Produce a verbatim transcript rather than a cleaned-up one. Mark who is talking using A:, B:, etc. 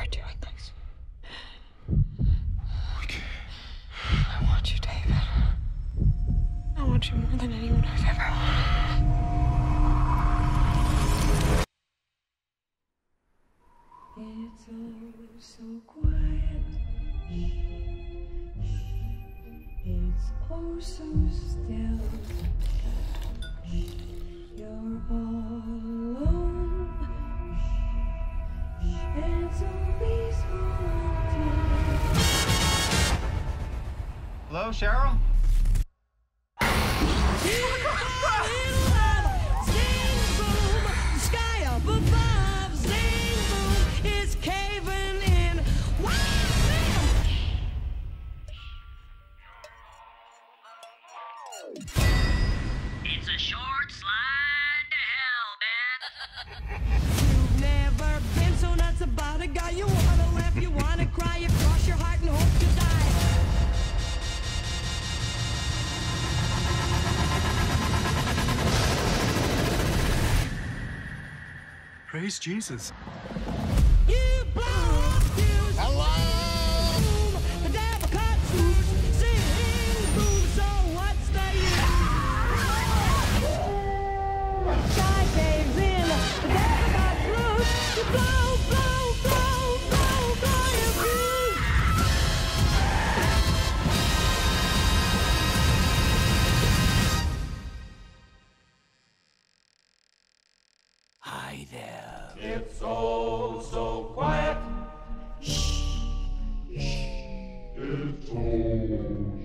A: start doing this. Okay. I want you, David. I want you more than anyone I've ever wanted. It's all so quiet. It's oh so still. You're all alone. It's so peaceful until...
B: Hello, Cheryl?
C: It's a short slide to hell, man.
D: You've never been so nuts about a guy. You wanna laugh, you wanna cry, you cross your heart and hope to die.
E: Praise Jesus.
D: You blow up fuse. Hello. The devil cuts loose. Sing boom. So what's the use? Sky caves in. The devil cuts loose. You blow, blow, blow, blow, blow your fuse. Hi there.
F: It's all so quiet. Shh. It's all